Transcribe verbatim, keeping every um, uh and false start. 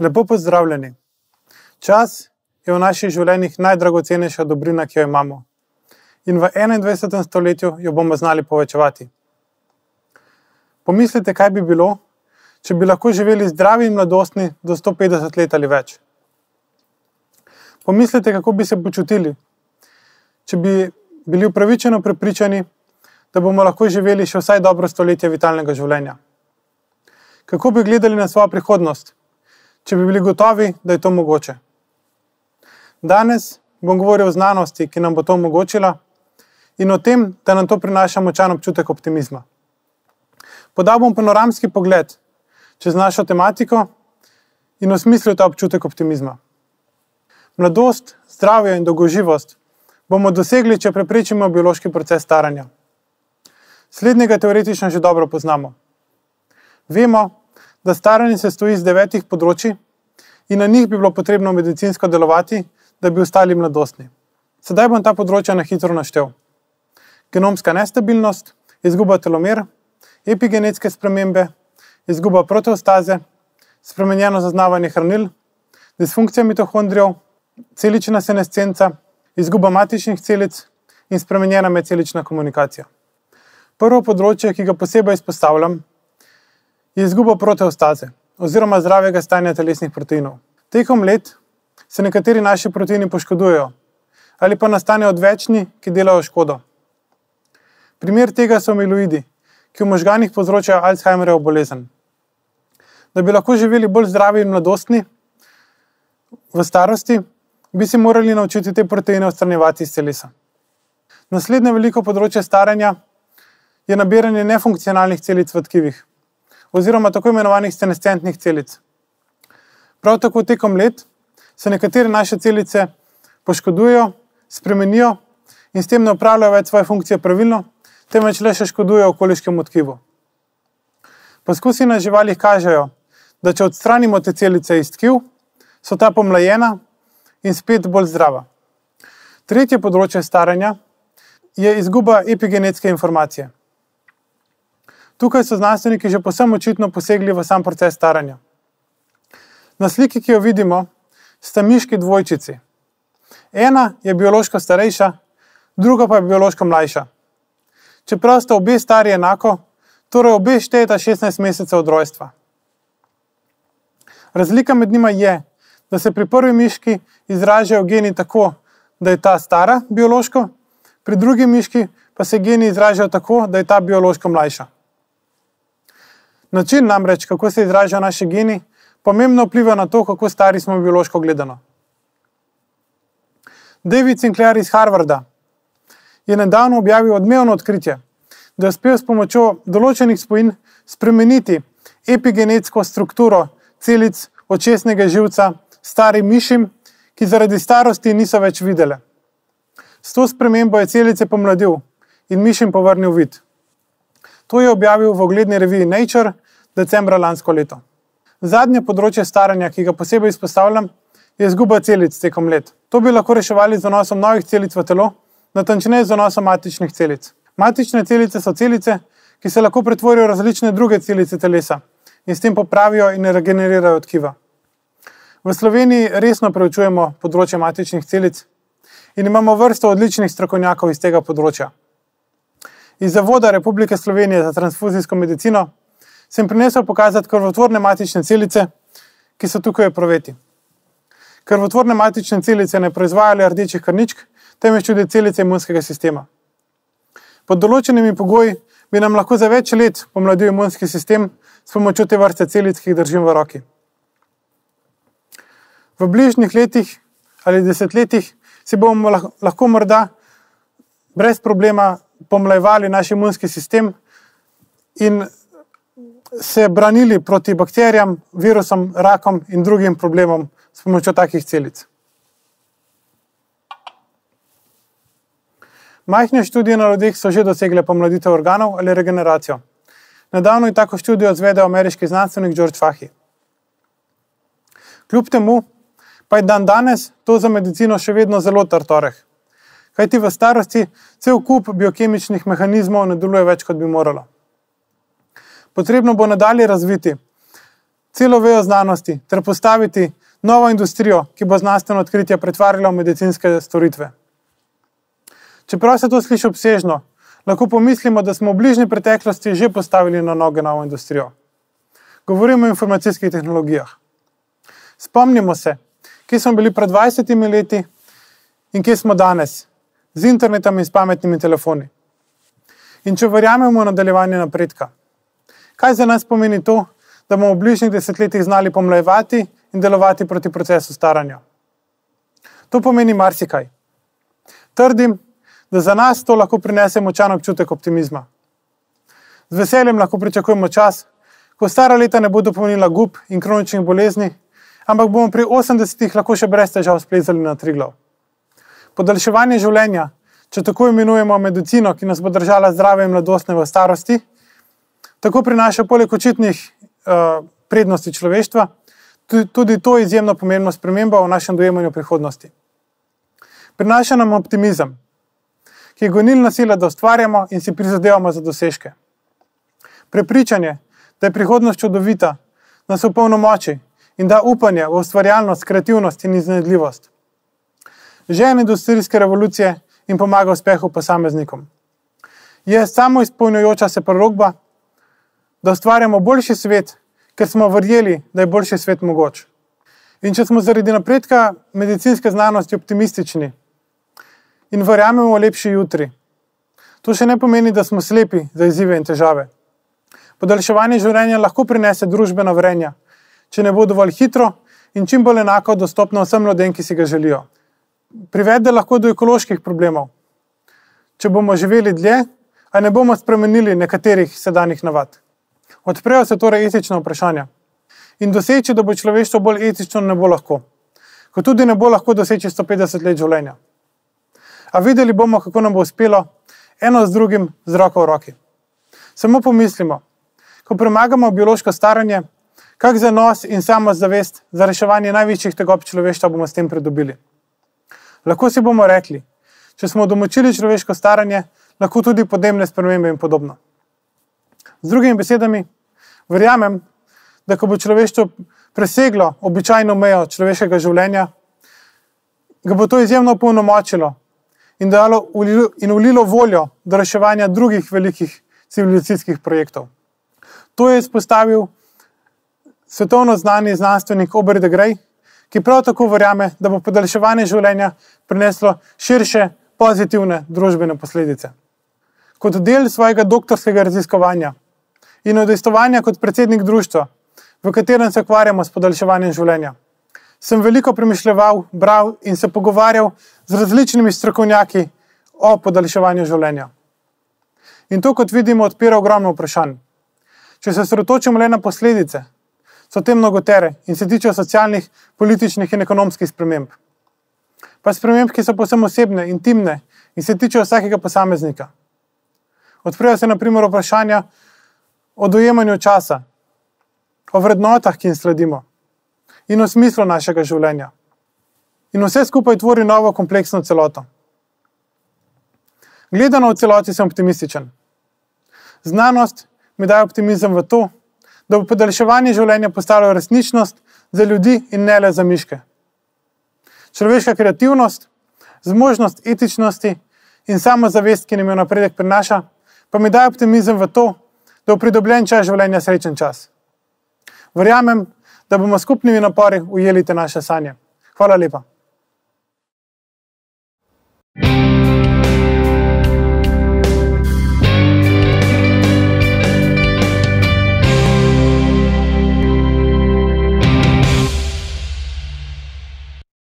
Lepo pozdravljeni. Čas je v naših življenjih najdragocenejša dobrina, ki jo imamo. In v enaindvajsetem stoletju jo bomo znali povečevati. Pomislite, kaj bi bilo, če bi lahko živeli zdravi in mladostni do sto petdeset let ali več. Pomislite, kako bi se počutili, če bi bili upravičeno prepričani, da bomo lahko živeli še vsaj dobro stoletje vitalnega življenja. Kako bi gledali na svojo prihodnost, če bi bili gotovi, da je to mogoče. Danes bom govoril o znanosti, ki nam bo to omogočila, in o tem, da nam to prinaša močan občutek optimizma. Podal bom panoramski pogled čez našo tematiko in osmislil ta občutek optimizma. Mladost, zdravje in dolgoživost bomo dosegli, če preprečimo biološki proces staranja. Slednjega teoretično že dobro poznamo. Vemo, da staranje se stoji iz devetih področij in na njih bi bilo potrebno medicinsko delovati, da bi ostali mladostni. Sedaj bom ta področja na hitro naštel. Genomska nestabilnost, izguba telomer, epigenetske spremembe, izguba proteostaze, spremenjeno zaznavanje hranil, disfunkcija mitohondrijev, celična senescenca, izguba matičnih celic in spremenjena medcelična komunikacija. Prvo področje, ki ga posebej izpostavljam, je izguba proteostaze oziroma zdravega stanja telesnih proteinov. Tekom let se nekateri naši proteini poškodujejo ali pa nastanejo odvečni, ki delajo škodo. Primer tega so amiloidi, ki v možganih povzročajo Alzheimerjevo bolezen. Da bi lahko živeli bolj zdravi in mladostni v starosti, bi si morali naučiti te proteine odstranjevati iz telesa. Naslednje veliko področje staranja je nabiranje nefunkcionalnih celic v tkivih oziroma tako imenovanih senescentnih celic. Prav tako tekom let se nekatere naše celice poškodujejo, spremenijo in s tem ne opravljajo več svoje funkcije pravilno, temveč le še škodujejo okoliškemu tkivu. Poskusi na živalih kažejo, da če odstranimo te celice iz tkiv, so ta pomlajena in spet bolj zdrava. Tretje področje staranja je izguba epigenetske informacije. Tukaj so znanstveniki že povsem očitno posegli v sam proces staranja. Na sliki, ki jo vidimo, sta miški dvojčici. Ena je biološko starejša, druga pa je biološko mlajša. Čeprav sta obe stari enako, torej obe štejeta šestnajst mesecev od rojstva. Razlika med njima je, da se pri prvi miški izražajo geni tako, da je ta stara biološko, pri drugi miški pa se geni izražajo tako, da je ta biološko mlajša. Način namreč, kako se izražajo naši geni, pomembno vpliva na to, kako stari smo biološko gledano. David Sinclair iz Harvarda je nedavno objavil odmevno odkritje, da je uspel s pomočjo določenih spojin spremeniti epigenetsko strukturo celic očesnega živca starim mišim, ki zaradi starosti niso več videle. S to spremembo je celice pomladil in mišim povrnil vid. To je objavil v ugledni reviji Nature decembra lansko leto. Zadnje področje staranja, ki ga posebej izpostavljam, je izguba celic tekom let. To bi lahko reševali z vnosom novih celic v telo, natančneje z vnosom matičnih celic. Matične celice so celice, ki se lahko pretvorijo v različne druge celice telesa in s tem popravijo in regenerirajo tkiva. V Sloveniji resno preučujemo področje matičnih celic in imamo vrsto odličnih strokovnjakov iz tega področja. Iz Zavoda Republike Slovenije za transfuzijsko medicino sem prinesel pokazati krvotvorne matične celice, ki so tukaj v epruveti. Krvotvorne matične celice ne proizvajajo rdečih krvničk, temveč tudi celice imunskega sistema. Pod določenimi pogoji bi nam lahko za več let pomladil imunski sistem s pomočjo te vrste celic, ki jih držim v roki. V bližnjih letih ali desetletjih si bomo lahko morda brez problema pomlajevali naš imunski sistem in se branili proti bakterijam, virusom, rakom in drugim problemom s pomočjo takih celic. Majhne študije na ljudeh so že dosegle pomladitev organov ali regeneracijo. Nedavno je tako študijo izvedel ameriški znanstvenik George Fahy. Kljub temu pa je dan danes to za medicino še vedno zelo trd oreh. Kajti v starosti cel kup biokemičnih mehanizmov ne deluje več, kot bi moralo. Potrebno bo nadalje razviti celo vejo znanosti ter postaviti novo industrijo, ki bo znanstveno odkritje pretvarjala v medicinske storitve. Čeprav se to sliši obsežno, lahko pomislimo, da smo v bližnji preteklosti že postavili na noge novo industrijo. Govorimo o informacijskih tehnologijah. Spomnimo se, kje smo bili pred dvajsetimi leti in kje smo danes, z internetom in s pametnimi telefoni. In če verjamemo v nadaljevanje napredka, kaj za nas pomeni to, da bomo v bližnjih desetletjih znali pomlajevati in delovati proti procesu staranja? To pomeni marsikaj. Trdim, da za nas to lahko prinese močan občutek optimizma. Z veseljem lahko pričakujemo čas, ko stara leta ne bodo pomenila gub in kroničnih bolezni, ampak bomo pri osemdesetih lahko še brez težav splezali na Triglav. Podaljševanje življenja, če tako imenujemo medicino, ki nas bo držala zdrave in mladostne v starosti, tako prinaša poleg očitnih uh, prednosti človeštva, tudi to izjemno pomembno spremembo v našem dojemanju prihodnosti. Prinaša nam optimizem, ki je gonilna sila, da ustvarjamo in si prizadevamo za dosežke. Prepričanje, da je prihodnost čudovita, nas opolnomoči in da upanje v ustvarjalnost, kreativnost in iznajdljivost. Žejen industrijske revolucije in pomaga uspehu posameznikom. Je samo izpolnjujoča se prerokba, da ustvarjamo boljši svet, ker smo verjeli, da je boljši svet mogoč. In če smo zaradi napredka medicinske znanosti optimistični in verjamemo v lepši jutri, to še ne pomeni, da smo slepi za izzive in težave. Podaljševanje življenja lahko prinese družbena vrenja, če ne bo dovolj hitro in čim bolj enako dostopno vsem ljudem, ki si ga želijo. Privede lahko do ekoloških problemov, če bomo živeli dlje, a ne bomo spremenili nekaterih sedanjih navad. Odprejo se torej etična vprašanja. In doseči, da bo človeštvo bolj etično, ne bo lahko. Kot tudi ne bo lahko doseči sto petdeset let življenja. A videli bomo, kako nam bo uspelo eno z drugim z roko v roki. Samo pomislimo, ko premagamo biološko staranje, kak zanos in samozavest za reševanje največjih tegob človeštva bomo s tem pridobili. Lahko si bomo rekli, če smo domočili človeško staranje, lahko tudi podnebne spremembe in podobno. Z drugimi besedami, verjamem, da ko bo človeštvo preseglo običajno mejo človeškega življenja, ga bo to izjemno opolnomočilo in dalo in vlilo voljo do reševanja drugih velikih civilizacijskih projektov. To je izpostavil svetovno znani znanstvenik Aubrey de Grey, ki prav tako verjame, da bo podaljševanje življenja prineslo širše pozitivne družbene posledice. Kot del svojega doktorskega raziskovanja in udejstvovanja kot predsednik društva, v katerem se ukvarjamo s podaljševanjem življenja, sem veliko premišljeval, bral in se pogovarjal z različnimi strokovnjaki o podaljševanju življenja. In to, kot vidimo, odpira ogromno vprašanj. Če se osredotočimo le na posledice, so te mnogotere in se tičejo socialnih, političnih in ekonomskih sprememb. Pa sprememb, ki so povsem osebne, intimne in se tičejo vsakega posameznika. Odprejo se na primer vprašanja o dojemanju časa, o vrednotah, ki jim sledimo, in o smislu našega življenja. In vse skupaj tvori novo kompleksno celoto. Gledano v celoti sem optimističen. Znanost mi daje optimizem v to, da bo podaljševanje življenja postalo resničnost za ljudi in ne le za miške. Človeška kreativnost, zmožnost etičnosti in samozavest, ki nam jo napredek prinaša, pa mi daje optimizem v to, da bo pridobljen čas življenja srečen čas. Verjamem, da bomo skupnimi napori ujeli te naše sanje. Hvala lepa.